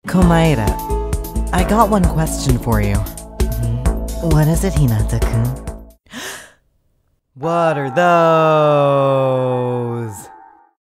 Komaeda, I got one question for you. What is it, Hinata-kun? What are those?